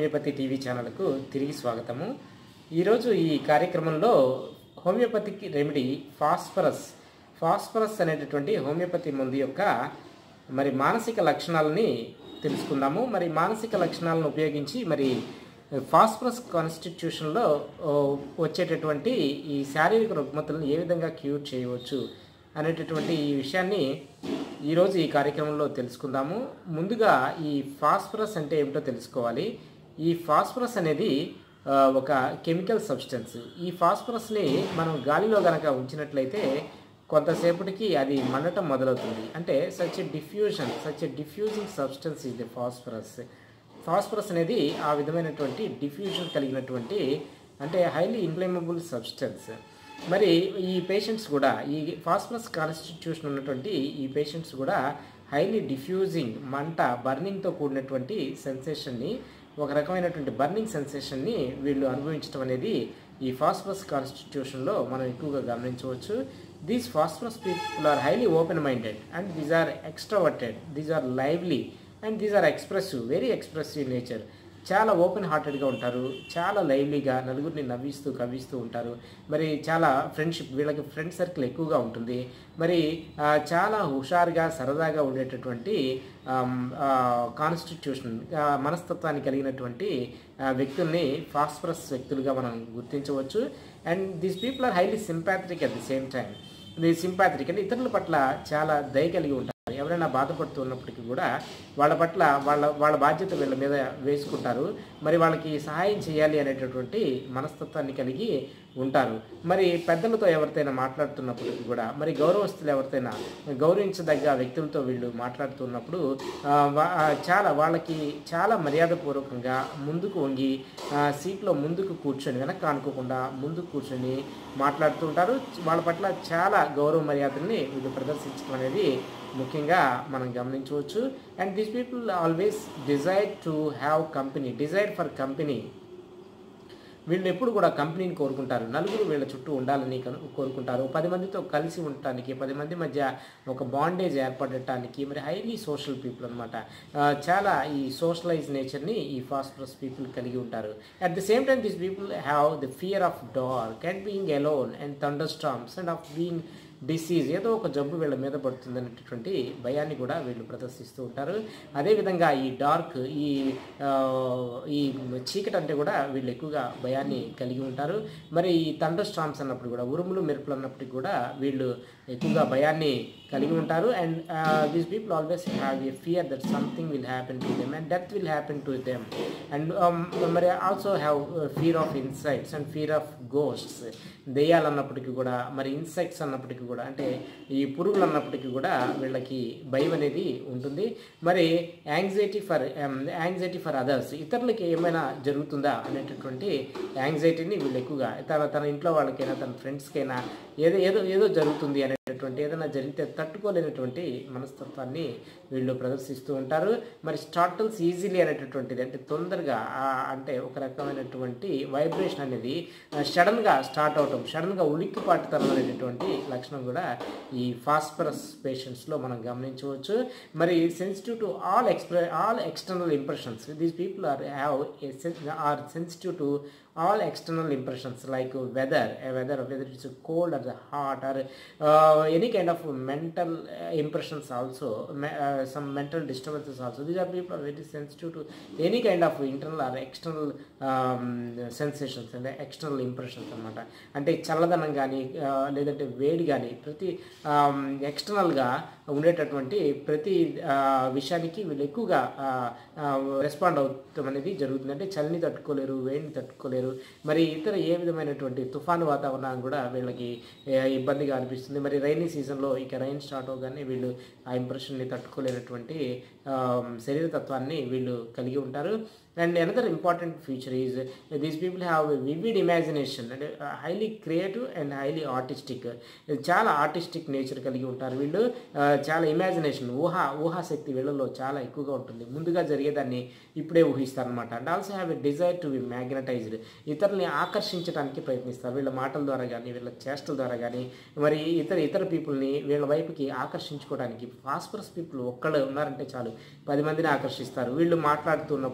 Homeopathy TV ఛానల్కు తిరిగి స్వాగతము. ఈరోజు ఈ కార్యక్రమంలో హోమియోపతిక్ రెమెడీ ఫాస్ఫరస్ అనేటటువంటి హోమియోపతి మందు యొక్క మానసిక లక్షణాలని తెలుసుకుందాము. మానసిక లక్షణాలను ఉపయోగించి ఫాస్ఫరస్ కాన్స్టిట్యూషన్లో వచ్చేటటువంటి ఈ శారీరక రుగ్మతలను ఏ విధంగా క్యూర్ చేయవచ్చు అనేటటువంటి ఈ విషయాన్ని ఈరోజు ఈ కార్యక్రమంలో తెలుసుకుందాము. ముందుగా ఈ ఫాస్ఫరస్ అంటే ఏమిటో తెలుసుకోవాలి. ఈ ఫాస్ఫరస్ అనేది ఒక కెమికల్ సబ్స్టెన్స్. ఈ ఫాస్ఫరస్ని మనం గాలిలో గనక ఉంచినట్లయితే కొంతసేపటికి అది మండటం మొదలవుతుంది. అంటే such a diffusing substance is the phosphorus అనేది ఆ విధమైనటువంటి డిఫ్యూజన్ కలిగినటువంటి అంటే హైలీ ఇన్ఫ్లేమబుల్ సబ్స్టెన్స్. ఈ పేషెంట్స్ కూడా ఈ ఫాస్ఫరస్ కాన్స్టిట్యూషన్ ఉన్నటువంటి ఈ పేషెంట్స్ కూడా హైలీ డిఫ్యూజింగ్ బర్నింగ్తో కూడినటువంటి సెన్సేషన్ని, ఒక రకమైనటువంటి బర్నింగ్ సెన్సేషన్ని వీళ్ళు అనుభవించడం అనేది ఈ ఫాస్ఫరస్ కాన్స్టిట్యూషన్లో మనం ఎక్కువగా గమనించవచ్చు. These phosphorus people are highly open minded and these are extroverted, these are lively and these are expressive, very expressive nature. చాలా ఓపెన్ హార్టెడ్గా ఉంటారు, చాలా లైవ్లీగా నలుగురిని నవ్విస్తూ కవ్విస్తూ ఉంటారు. చాలా ఫ్రెండ్షిప్, వీళ్ళకి ఫ్రెండ్ సర్కిల్ ఎక్కువగా ఉంటుంది. చాలా హుషారుగా సరదాగా ఉండేటటువంటి కాన్స్టిట్యూషన్ మనస్తత్వాన్ని కలిగినటువంటి వ్యక్తుల్ని ఫాస్ఫరస్ వ్యక్తులుగా మనం గుర్తించవచ్చు. And these people are highly sympathetic at the same time. Sympathetic అంటే ఇతరుల పట్ల చాలా దయ కలిగి ఉంటారు. ఎవరైనా బాధపడుతున్నప్పటికీ కూడా వాళ్ళ పట్ల వాళ్ళ బాధ్యత వీళ్ళ మీద వేసుకుంటారు. వాళ్ళకి సహాయం చేయాలి అనేటటువంటి మనస్తత్వాన్ని కలిగి ఉంటారు. పెద్దలతో ఎవరితోనైనా మాట్లాడుతున్నప్పటికీ కూడా గౌరవస్తులు ఎవరితోనైనా గౌరవించదగ్గ వ్యక్తులతో వీళ్ళు మాట్లాడుతున్నప్పుడు వాళ్ళకి చాలా మర్యాదపూర్వకంగా ముందుకు వంగి సీట్లో ముందుకు కూర్చొని, వెనక్కి ఆనుకోకుండా ముందుకు కూర్చొని మాట్లాడుతూ ఉంటారు. వాళ్ళ పట్ల చాలా గౌరవ మర్యాదల్ని వీళ్ళు ప్రదర్శించడం అనేది ముఖ్యంగా మనం గమనించవచ్చు. And these people always desire for company. వీళ్ళు ఎప్పుడు కూడా కంపెనీని కోరుకుంటారు. నలుగురు వీళ్ళ చుట్టూ ఉండాలని కోరుకుంటారు. 10 మందితో కలిసి ఉండటానికి, 10 మంది మధ్య ఒక బాండేజ్ ఏర్పడటానికి హైలీ సోషల్ పీపుల్ అనమాట. చాలా ఈ సోషలైజ్ నేచర్ని ఈ ఫాస్ఫరస్ పీపుల్ కలిగి ఉంటారు. At the same time these people have the fear of dark and being alone and thunder storms and of being disease, ఏదో ఒక జబ్బు వీళ్ళ మీద పడుతుంది అనేటటువంటి భయాన్ని కూడా వీళ్ళు ప్రదర్శిస్తూ ఉంటారు. అదేవిధంగా ఈ డార్క్, ఈ చీకటి అంటే కూడా వీళ్ళు ఎక్కువగా భయాన్ని కలిగి ఉంటారు. ఈ థండర్ స్టార్మ్స్ అన్నప్పుడు కూడా, ఉరుములు మెరుపులు అన్నప్పటికీ కూడా వీళ్ళు ఎక్కువగా భయాన్ని కలిగి ఉంటారు. And these people always have a fear that something will happen to them and death will happen to them. And also have fear of insects and fear of ghosts. దెయ్యాలు అన్నప్పటికీ కూడా, ఇన్సెక్ట్స్ అన్నప్పటికీ కూడా, అంటే ఈ పురుగులు అన్నప్పటికీ కూడా వీళ్ళకి భయం అనేది ఉంటుంది. యాంగ్జైటీ ఫర్ అదర్స్, ఇతరులకి ఏమైనా జరుగుతుందా అనేటటువంటి యాంగ్జైటీని వీళ్ళు ఎక్కువగా తన ఇంట్లో వాళ్ళకైనా, తన ఫ్రెండ్స్కైనా ఏదో జరుగుతుంది అనేటటువంటి, ఏదైనా జరిగితే తట్టుకోలేనటువంటి మనస్తత్వాన్ని వీళ్ళు ప్రదర్శిస్తూ ఉంటారు. స్టార్టల్స్ ఈజీలీ అనేటటువంటిది, అంటే తొందరగా, అంటే ఒక రకమైనటువంటి వైబ్రేషన్ అనేది సడన్గా స్టార్ట్ అవటం, సడన్గా ఉలిక్కిపాటుతనం అనేటటువంటి లక్షణం కూడా ఈ ఫాస్ఫరస్ పేషెంట్స్లో మనం గమనించవచ్చు. Sensitive to all external impressions. These people are sensitive to all external impressions like whether it's cold or hot or any kind of mental impressions also, some mental disturbances also. These are people are very sensitive to any kind of internal or external sensations and external impressions అన్నమాట. అంటే చల్లదనం కానీ లేదంటే వేడి కానీ ప్రతి ఎక్స్టర్నల్గా ఉండేటటువంటి ప్రతి విషయానికి వీళ్ళు ఎక్కువగా రెస్పాండ్ అవుతాం అనేది జరుగుతుంది. అంటే చలిని తట్టుకోలేరు, వేడిని తట్టుకోలేరు. ఇతర ఏ విధమైనటువంటి తుఫాను వాతావరణాన్ని కూడా వీళ్ళకి ఇబ్బందిగా అనిపిస్తుంది. రైనీ సీజన్లో రైన్ స్టార్ట్ అవగానే వీళ్ళు ఆ ఇంప్రెషన్ని తట్టుకోలేనటువంటి శరీరతత్వాన్ని వీళ్ళు కలిగి ఉంటారు. And another important feature is these people have a vivid imagination and highly creative and highly artistic. చాలా ఆర్టిస్టిక్ నేచర్ కలిగి ఉంటారు వీళ్ళు. చాలా ఇమాజినేషన్, ఊహాశక్తి వీళ్ళలో చాలా ఎక్కువగా ఉంటుంది. ముందుగా జరిగేదాన్ని ఇప్పుడే ఊహిస్తారనమాట. And also have a desire to be magnetised. ఇతరుల్ని ఆకర్షించడానికి ప్రయత్నిస్తారు. వీళ్ళ మాటల ద్వారా కానీ, వీళ్ళ చేష్టల ద్వారా కానీ, ఇతర పీపుల్ని వీళ్ళ వైపుకి ఆకర్షించుకోవడానికి. ఫాస్ఫరస్ పీపుల్ ఒక్కళ్ళు ఉన్నారంటే చాలు 10 మందిని ఆకర్షిస్తారు. వీళ్ళు మాట్లాడుతున్నప్పటికీ కూడా, వీళ్ళ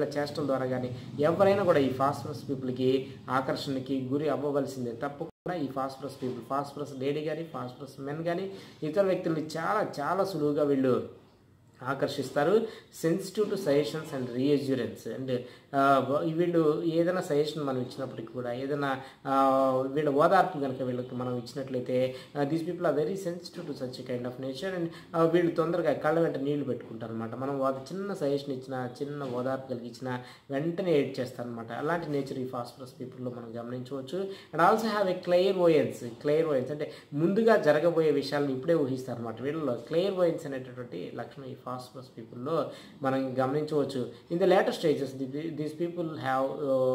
వీళ్ళ చేష్టల ద్వారా కానీ ఎవరైనా కూడా ఈ ఫాస్ఫరస్ పీపుల్కి ఆకర్షణకి గురి అవ్వవలసిందే. తప్పకుండా ఈ ఫాస్ఫరస్ పీపుల్, ఫాస్ఫరస్ లేడీ కానీ ఫాస్ఫరస్ మెన్ కానీ ఇతర వ్యక్తుల్ని చాలా చాలా సులువుగా వీళ్ళు ఆకర్షిస్తారు. Sensitive to suggestions and reassurance. And వీళ్ళు ఏదైనా సజెషన్ మనం ఇచ్చినప్పటికీ కూడా, ఏదైనా వీళ్ళ ఓదార్పు కనుక వీళ్ళకి మనం ఇచ్చినట్లయితే these people are very sensitive to such kind of nature. And వీళ్ళు తొందరగా కళ్ళ వెంట నీళ్లు పెట్టుకుంటారు అనమాట. మనం వాళ్ళకి చిన్న సజెషన్ ఇచ్చినా, చిన్న ఓదార్పు కలిగించినా వెంటనే ఎయిడ్ చేస్తారనమాట. అలాంటి నేచర్ ఈ ఫాస్ఫరస్ పీపుల్లో మనం గమనించవచ్చు. And also have a clairvoyance అంటే ముందుగా జరగబోయే విషయాలను ఇప్పుడే ఊహిస్తారు అనమాట. వీళ్ళలో క్లెయిర్వోయన్స్ అనేటటువంటి లక్షణం ఈ ఫాస్ఫరస్ పీపుల్లో మనం గమనించవచ్చు. In the later stages these people have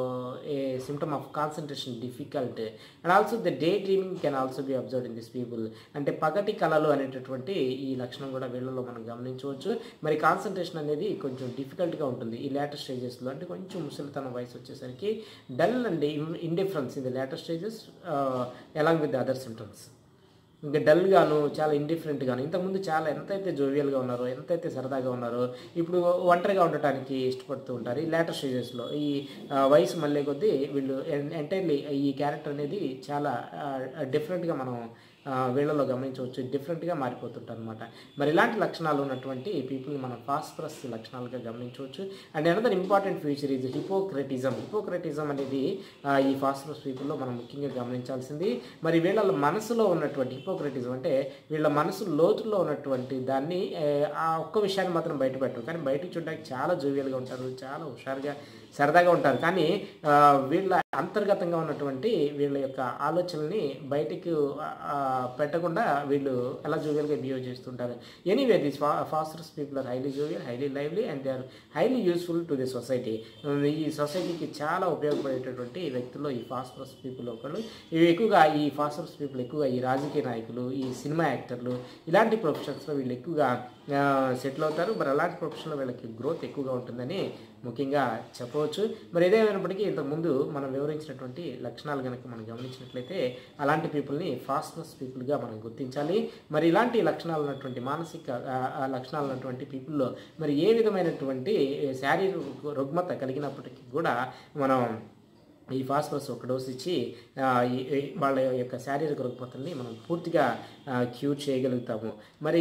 a symptom of concentration difficult and also the day dreaming can also be observed in this people. అంటే పగటి కళలు అనేటటువంటి ఈ లక్షణం కూడా వీళ్ళలో మనం గమనించవచ్చు. మరి కాన్సన్ట్రేషన్ అనేది కొంచెం డిఫికల్ట్గా ఉంటుంది ఈ లేటర్ స్టేజెస్లో. అంటే కొంచెం ముసలితనం వయసు వచ్చేసరికి dull and indifference in the later stages along with the other symptoms. ఇంకా డల్గాను, చాలా ఇండిఫరెంట్గాను. ఇంతకుముందు చాలా ఎంతైతే జోవియల్గా ఉన్నారో, ఎంతైతే సరదాగా ఉన్నారో, ఇప్పుడు ఒంటరిగా ఉండటానికి ఇష్టపడుతూ ఉంటారు ఈ లేటర్ స్టేజెస్లో. ఈ వయసు మళ్ళీ కొద్దీ వీళ్ళు ఎంటైర్లీ ఈ క్యారెక్టర్ అనేది చాలా డిఫరెంట్గా మనం వీళ్ళలో గమనించవచ్చు. డిఫరెంట్గా మారిపోతుంటారు అనమాట. మరి ఇలాంటి లక్షణాలు ఉన్నటువంటి పీపుల్ని మనం ఫాస్ఫరస్ లక్షణాలుగా గమనించవచ్చు. And another important feature is hypocritism అనేది ఈ ఫాస్ఫరస్ పీపుల్లో మనం ముఖ్యంగా గమనించాల్సింది. మరి వీళ్ళ మనసులో ఉన్నటువంటి హిపోక్రటిజం అంటే వీళ్ళ మనసు లోతుల్లో ఉన్నటువంటి దాన్ని ఆ ఒక్క విషయాన్ని మాత్రం బయటపెట్టరు. కానీ బయటకు చూడడానికి చాలా జోవియల్గా ఉంటారు, చాలా హుషారుగా సరదాగా ఉంటారు. కానీ వీళ్ళ అంతర్గతంగా ఉన్నటువంటి వీళ్ళ యొక్క ఆలోచనల్ని బయటికి పెట్టకుండా వీళ్ళు ఎలా జోవియల్గా బిహేవ్ చేస్తుంటారు. Anyway this phosphorus people are highly jovial, highly lively and they are highly useful to the society. ఈ సొసైటీకి చాలా ఉపయోగపడేటటువంటి వ్యక్తుల్లో ఈ ఫాస్ఫరస్ పీపుల్ ఒకళ్ళు. ఇవి ఎక్కువగా ఈ ఫాస్ఫరస్ పీపుల్ ఎక్కువగా ఈ రాజకీయ నాయకులు, ఈ సినిమా యాక్టర్లు, ఇలాంటి ప్రొఫెషన్స్లో వీళ్ళు ఎక్కువగా సెటిల్ అవుతారు. మరి అలాంటి ప్రొఫెషన్లో వీళ్ళకి గ్రోత్ ఎక్కువగా ఉంటుందని ముఖ్యంగా చెప్పవచ్చు. మరి ఏదేమైనప్పటికీ ఇంతకుముందు మనం వివరించినటువంటి లక్షణాలు కనుక మనం గమనించినట్లయితే అలాంటి పీపుల్ని ఫాస్ఫరస్ పీపుల్గా మనం గుర్తించాలి. మరి ఇలాంటి లక్షణాలు ఉన్నటువంటి మానసిక లక్షణాలు ఉన్నటువంటి పీపుల్లో మరి ఏ విధమైనటువంటి శారీరక రుగ్మత కలిగినప్పటికీ కూడా మనం ఈ ఫాస్ఫరస్ ఒక డోస్ ఇచ్చి వాళ్ళ యొక్క శారీరక రుగ్మతల్ని మనం పూర్తిగా క్యూర్ చేయగలుగుతాము. మరి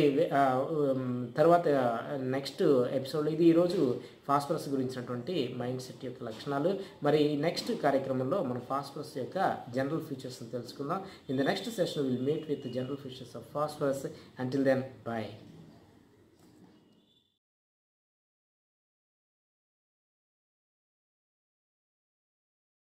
తర్వాత నెక్స్ట్ ఎపిసోడ్లో ఇది ఈరోజు ఫాస్ఫరస్ గురించినటువంటి మైండ్ సెట్ యొక్క లక్షణాలు. మరి నెక్స్ట్ కార్యక్రమంలో మనం ఫాస్ఫరస్ యొక్క జనరల్ ఫీచర్స్ని తెలుసుకుందాం. In the next session will meet with general features of phosphorus. Until then bye.